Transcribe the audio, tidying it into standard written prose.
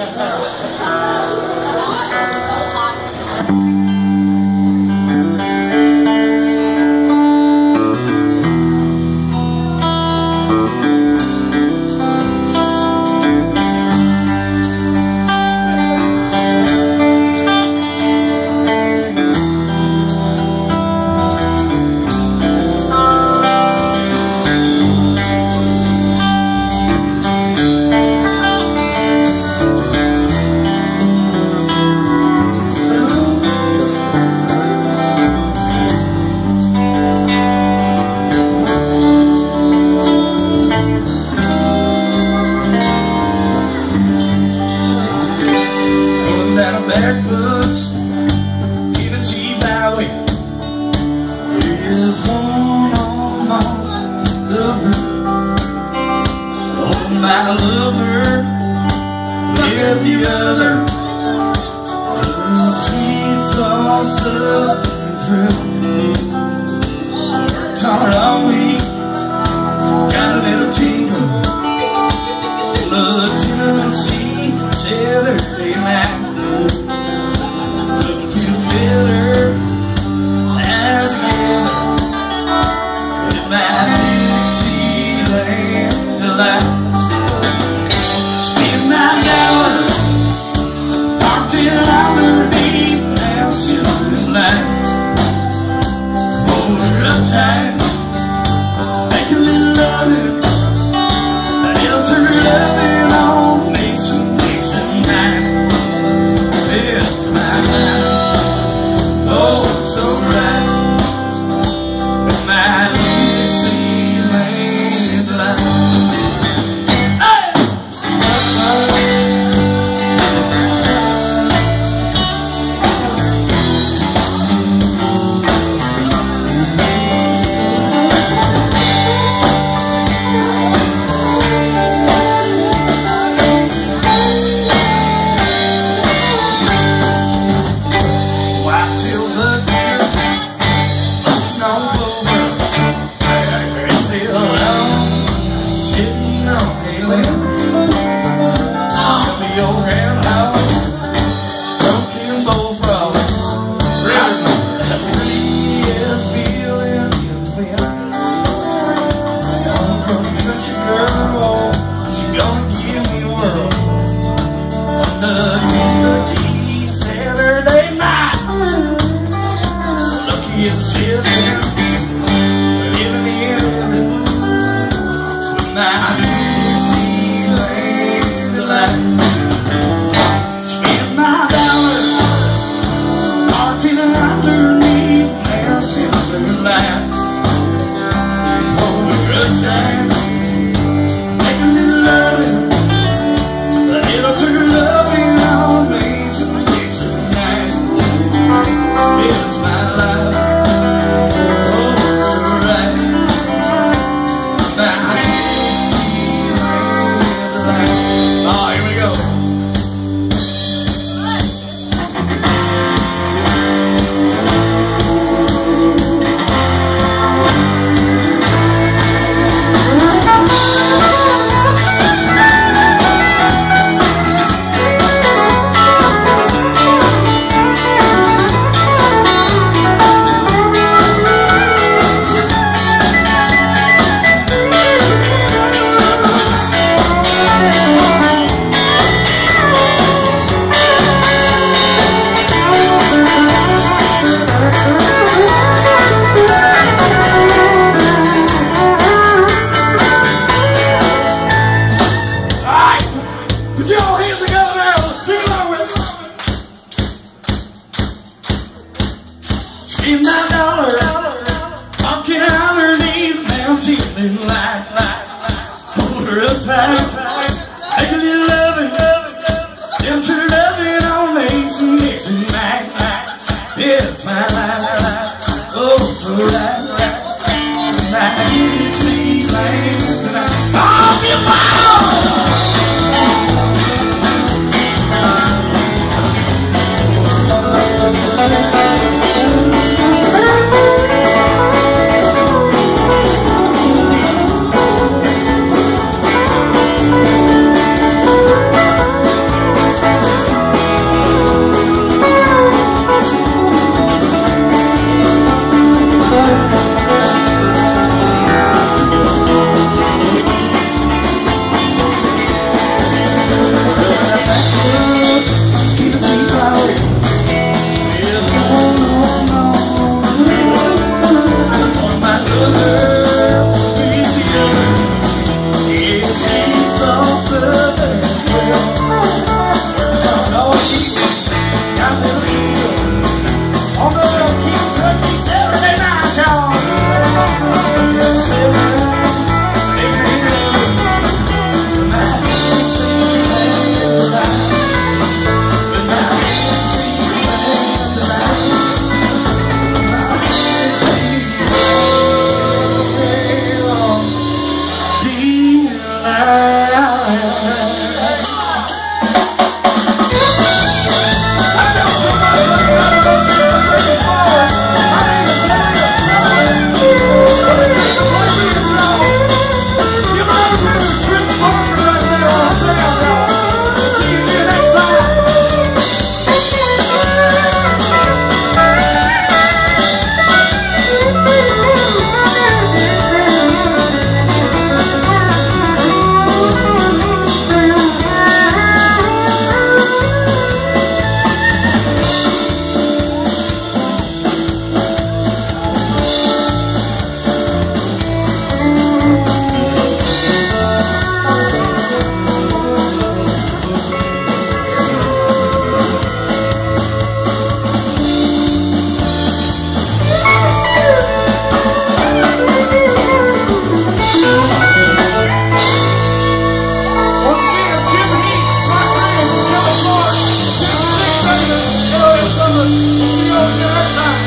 Backwoods, Tennessee Valley is one on my lover. Oh, my lover, with the other, the sweets all suffering through. Tired on me, got a little tingle, the Tennessee Saturday night. Looking feel better as together in my Dixieland delight. Spend my dollar parked in underneath mountain light. Hold her up tight, make a little loving, a little turn loving on Mason night. It's my life, oh so right, with my Dixieland life. Kentucky Saturday night. Lucky as a children, living in heaven with my Dixieland delight. Spend my dollar parked in underneath mountain light. Hold her up tight, make a little loving, a little true loving on Mason Dixon night. It's my life, oh it's right, my Dixieland life. Oh, here we go. Put your hands together now, sing along with us. Spend my dollar, walking underneath mountain light. Hold her up tight, make a little loving, them true loving on Mason Dixon night. It's my life, oh so right, my Dixieland tonight. Oh, be a wild. summer. See you on the other side.